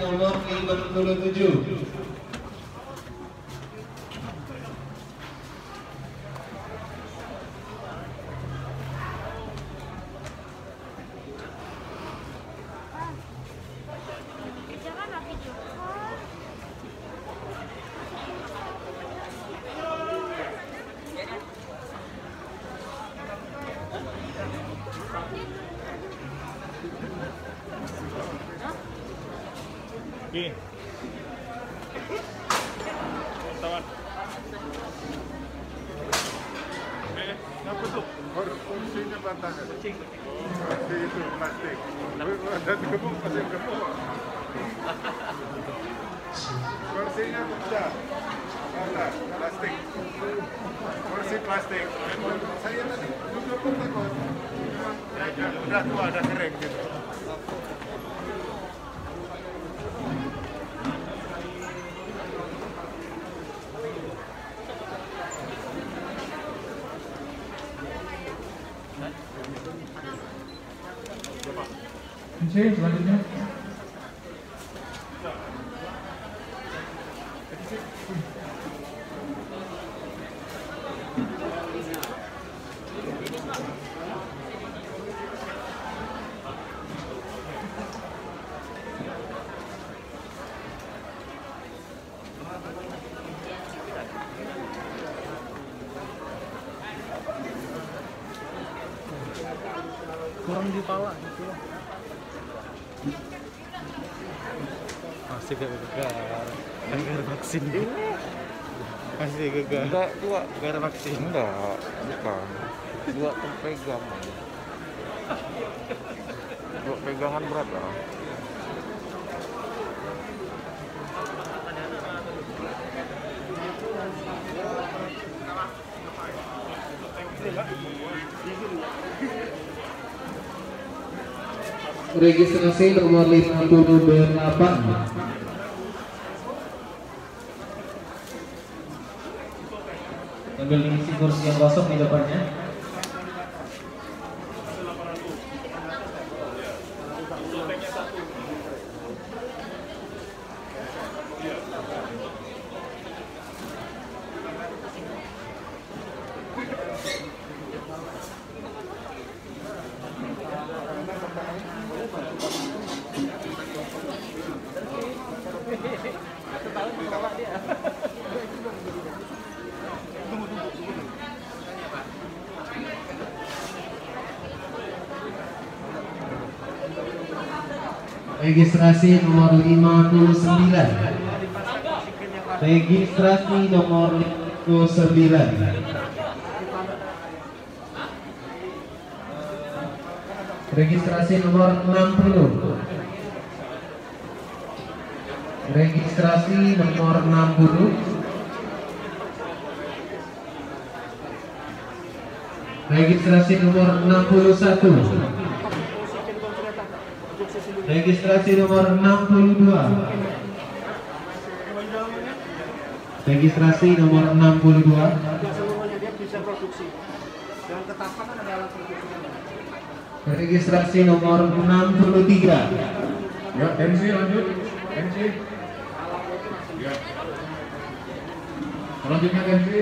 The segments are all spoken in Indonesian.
nomor 57. Apa tuh? Kursinya batangan. Kursi itu plastik. Dan gemuk masih gemuk. Kursinya pecah. Batas, plastik. Kursi plastik. Saya tadi duduk pun takut. Udah tua, udah kering gitu. Selanjutnya. Kurang di pala gitu. Masih gagal vaksin. Masih gagal. Enggak, dua. Gagal vaksin. Enggak, bukan. Dua pegang. Dua pegangan berat lah. Registrasi nomor 58. Ambil isi kursi yang kosong di depannya. Registrasi nomor 59. Registrasi nomor 59. Registrasi nomor 60. Registrasi nomor 60. Registrasi nomor 61. Registrasi nomor 62. Registrasi nomor 62. Registrasi nomor 63. Ya, tensi lanjut. Tensi. Ya. Selanjutnya tensi.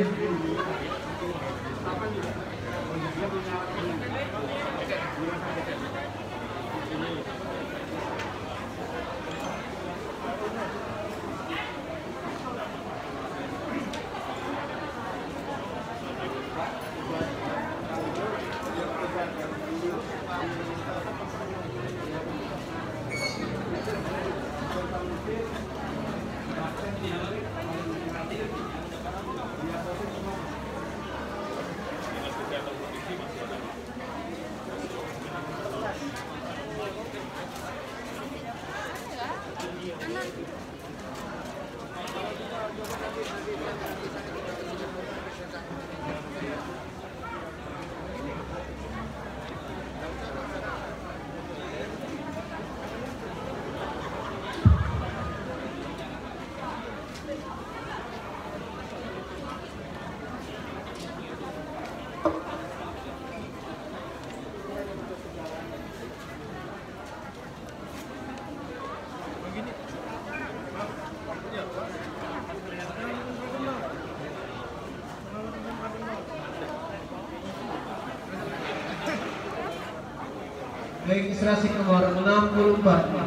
registrasi nomor 64